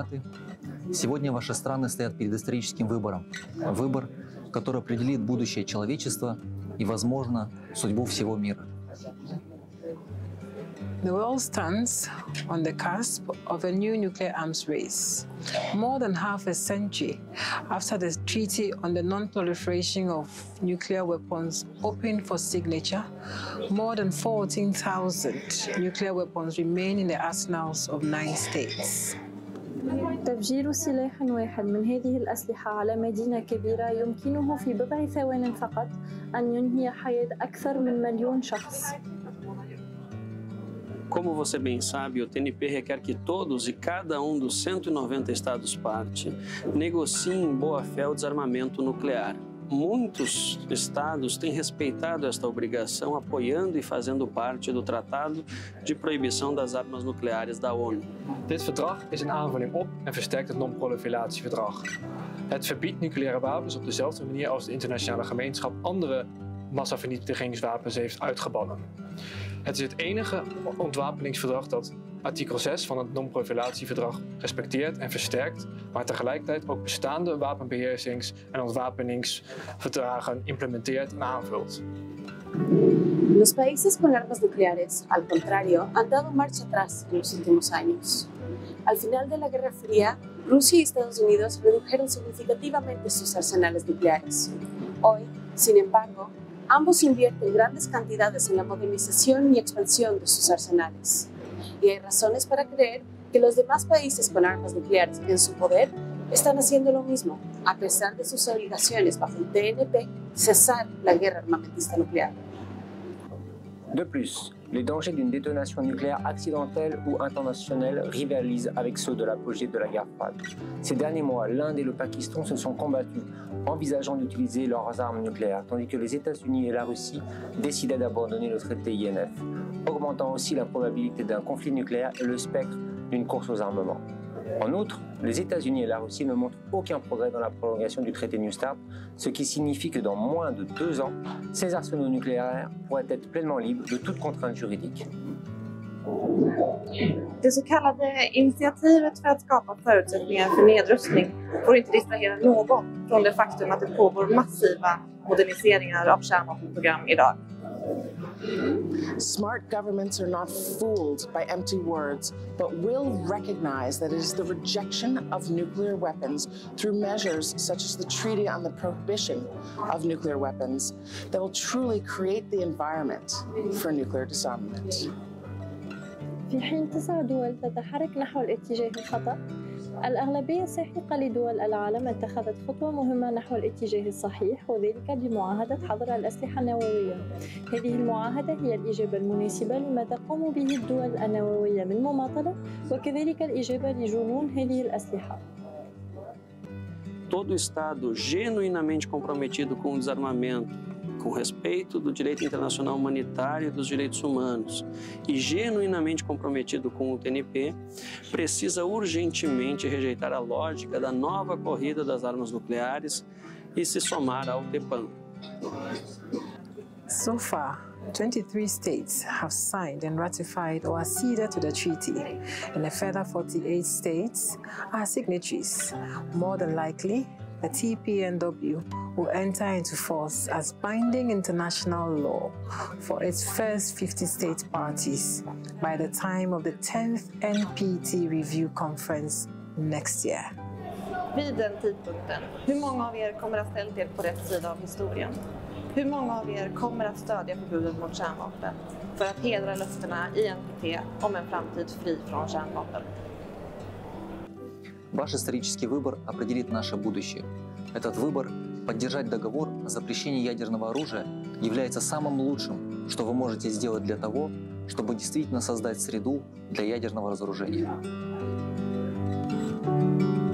кандидаты, сегодня ваши страны стоят перед историческим выбором. Выбор, который определит будущее человечества и, возможно, судьбу всего мира. The world stands on the cusp of a new nuclear arms race. More than half a century after the Treaty on the Non-Proliferation of Nuclear Weapons opened for signature, more than 14,000 nuclear weapons remain in the arsenals of 9 states. تفجير سلاح واحد من هذه الأسلحة على مدينة كبيرة يمكنه في بضع ثوان فقط أن ينهي حياة أكثر من 1,000,000 شخص. Como você bem sabe, o TNP requer que todos e cada um dos 190 Estados-parte negociem em boa-fé o desarmamento nuclear. Muitos estados têm respeitado esta obrigação, apoiando e fazendo parte do Tratado de Proibição das Armas Nucleares da ONU. Dit verdrag is een aanvulling op en versterkt het non-proliferatieverdrag. Het verbiedt nucleaire wapens op dezelfde manier als de internationale gemeenschap andere massavernietigingswapens heeft uitgebannen. Het is het enige ontwapeningsverdrag dat artikel 6 van het non-proliferatieverdrag respecteert en versterkt, maar tegelijkertijd ook bestaande wapenbeheersings- en ontwapeningsverdragen implementeert en aanvult. Los países con armas nucleares, al contrario, han dado marcha atrás en los últimos años. Al final de la Guerra Fría, Rusia y Estados Unidos redujeron significativamente sus arsenales nucleares. Hoy, sin embargo, ambos invierten grandes cantidades en la modernización y expansión de sus arsenales. Y hay razones para creer que los demás países con armas nucleares en su poder están haciendo lo mismo, a pesar de sus obligaciones bajo el TNP de cesar la guerra armamentista nucléaire. De plus, les dangers d'une détonation nucléaire accidentelle ou intentionnelle rivalisent avec ceux de l'apogée de la guerre froide. Ces derniers mois, l'Inde et le Pakistan se sont combattus, envisageant d'utiliser leurs armes nucléaires, tandis que les États-Unis et la Russie décidaient d'abandonner le traité INF, augmentant aussi la probabilité d'un conflit nucléaire et le spectre d'une course aux armements. En outre, les États-Unis et la Russie ne montrent aucun progrès dans la prolongation du traité New START, ce qui signifie que dans moins de 2 ans, ces arsenaux nucléaires pourraient être pleinement libres de toute contrainte juridique. Det så kallade initiativet för att skapa förutsättningar för nedrustning får inte distrahera någon från det faktum att det pågår massiva moderniseringar av kärnvapenprogram idag. Smart governments are not fooled by empty words, but will recognize that it is the rejection of nuclear weapons through measures such as the Treaty on the Prohibition of Nuclear Weapons that will truly create the environment for nuclear disarmament. في حين 9 دول تتحرك نحو الاتجاه الخطأ، الأغلبية الساحقة لدول العالم اتخذت خطوة مهمة نحو الاتجاه الصحيح، وذلك بمعاهدة حظر الأسلحة النووية. هذه المعاهدة هي الإجابة المناسبة لما تقوم به الدول النووية من مماطلة، وكذلك الإجابة لجنون هذه الأسلحة. Todo Estado genuinamente comprometido com o desarmamento, com respeito do direito internacional humanitário e dos direitos humanos, e genuinamente comprometido com o TNP, precisa urgentemente rejeitar a lógica da nova corrida das armas nucleares e se somar ao TPAN. So far, 23 states have signed and ratified or acceded to the treaty, and a further 48 states are signatories. More than likely, the TPNW will enter into force as binding international law for its first 50 state parties by the time of the 10th NPT Review Conference next year. Vid den tidpunkten, hur många av er kommer att ställa er på rätt sida av historien? Hur många av er kommer att stödja förbudet mot kärnvapen för att hedra löftena i NPT om en framtid fri från kärnvapen? Ваш исторический выбор определит наше будущее. Этот выбор поддержать договор о запрещении ядерного оружия является самым лучшим, что вы можете сделать для того, чтобы действительно создать среду для ядерного разоружения.